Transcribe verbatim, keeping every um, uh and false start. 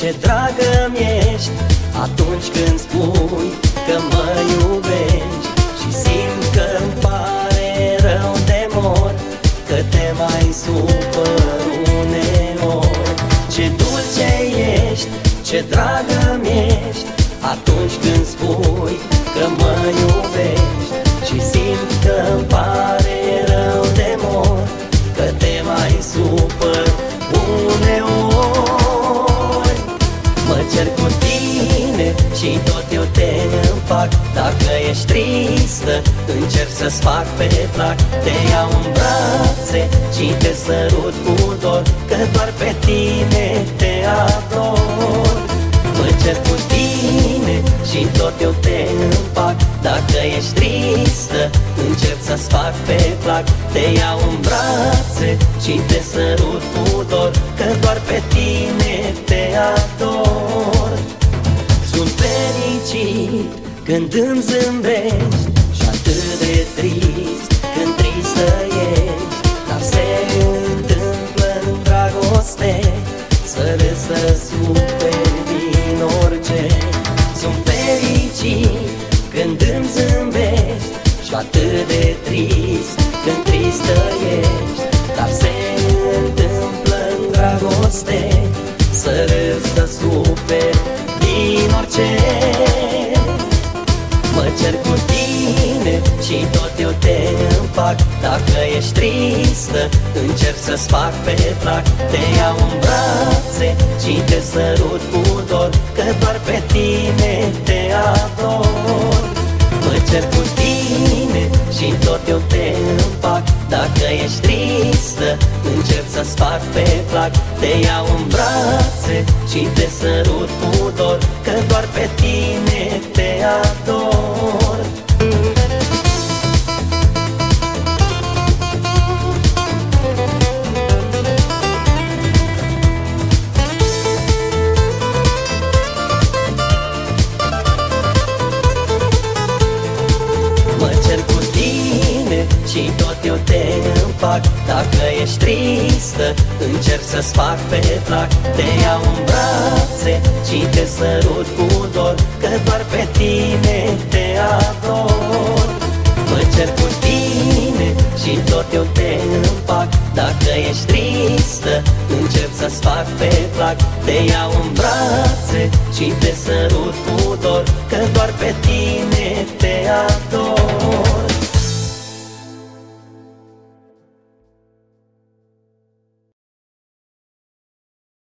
ce dragă-mi ești atunci când spui că mă iubești. Și simt că-mi pare rău de mor, că te mai supăr uneori. Ce dulce ești, ce dragă-mi ești atunci când spui că mă iubești. Și simt că-mi pare rău de mor, că te mai supăr uneori. Mă cer cu tine și tot eu te împac. Dacă ești tristă, încerc să-ți fac pe plac. Te iau în brațe și te sărut cu dor, că doar pe tine te ador. Mă cer cu tine și tot eu te împac. Dacă ești tristă, încerc să-ți fac pe plac. Te iau în brațe și te sărut cu dor, că doar pe tine te ador. Sunt fericit când îmi zâmbești și atât de trist când tristă ești. Dar se întâmplă în dragoste să râzi, să suferi din orice. Sunt fericit când îmi zâmbești și atât de trist când tristă ești. Dar se întâmplă în dragoste să râzi, să suferi din orice. Mă cer cu tine și tot eu te împac. Dacă ești tristă, încerc să-ți fac pe plac. Te iau în brațe și te sărut cu dor, că doar pe tine te ador. Mă cer cu tine și tot eu te împac. Dacă ești tristă, încerc să-ți fac pe plac. Te iau în brațe și te sărut cu dor, că doar pe tine te ador. Mă cer cu tine și tot eu te împac. Dacă ești tristă, încerc să-ți fac pe plac. Te iau în brațe și te sărut cu dor, că doar pe tine te ador. Mă cer cu tine și tot eu te împac. Dacă ești tristă, încerc să-ți fac pe plac. Te iau în brațe și te sărut cu dor, că doar pe tine te ador.